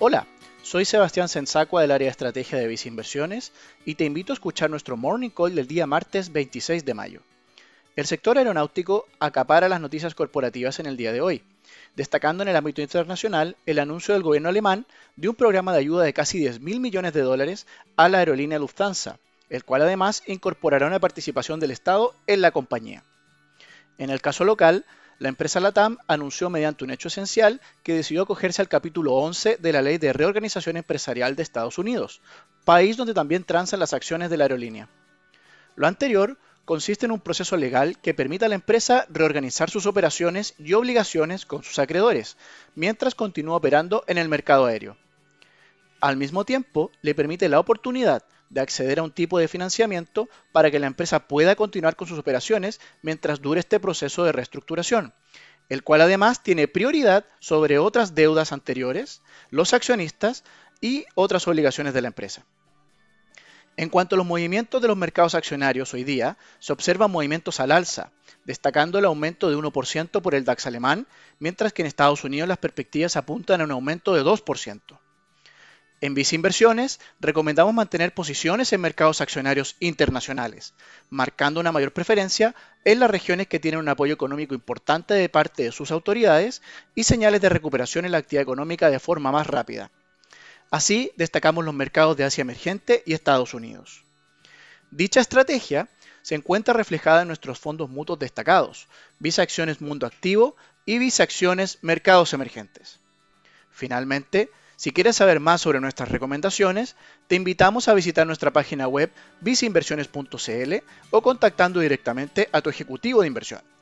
Hola, soy Sebastián Sensacua del área de estrategia de Visa Inversiones y te invito a escuchar nuestro Morning Call del día martes 26 de mayo. El sector aeronáutico acapara las noticias corporativas en el día de hoy, destacando en el ámbito internacional el anuncio del gobierno alemán de un programa de ayuda de casi 10.000 millones de dólares a la aerolínea Lufthansa, el cual además incorporará una participación del Estado en la compañía. En el caso local, la empresa LATAM anunció mediante un hecho esencial que decidió acogerse al capítulo 11 de la Ley de Reorganización Empresarial de Estados Unidos, país donde también transan las acciones de la aerolínea. Lo anterior consiste en un proceso legal que permite a la empresa reorganizar sus operaciones y obligaciones con sus acreedores, mientras continúa operando en el mercado aéreo. Al mismo tiempo, le permite la oportunidad de acceder a un tipo de financiamiento para que la empresa pueda continuar con sus operaciones mientras dure este proceso de reestructuración, el cual además tiene prioridad sobre otras deudas anteriores, los accionistas y otras obligaciones de la empresa. En cuanto a los movimientos de los mercados accionarios hoy día, se observan movimientos al alza, destacando el aumento de 1% por el DAX alemán, mientras que en Estados Unidos las perspectivas apuntan a un aumento de 2%. En Visa Inversiones recomendamos mantener posiciones en mercados accionarios internacionales, marcando una mayor preferencia en las regiones que tienen un apoyo económico importante de parte de sus autoridades y señales de recuperación en la actividad económica de forma más rápida. Así, destacamos los mercados de Asia emergente y Estados Unidos. Dicha estrategia se encuentra reflejada en nuestros fondos mutuos destacados, Visa Acciones Mundo Activo y Visa Acciones Mercados Emergentes. Finalmente, si quieres saber más sobre nuestras recomendaciones, te invitamos a visitar nuestra página web visainversiones.cl o contactando directamente a tu ejecutivo de inversión.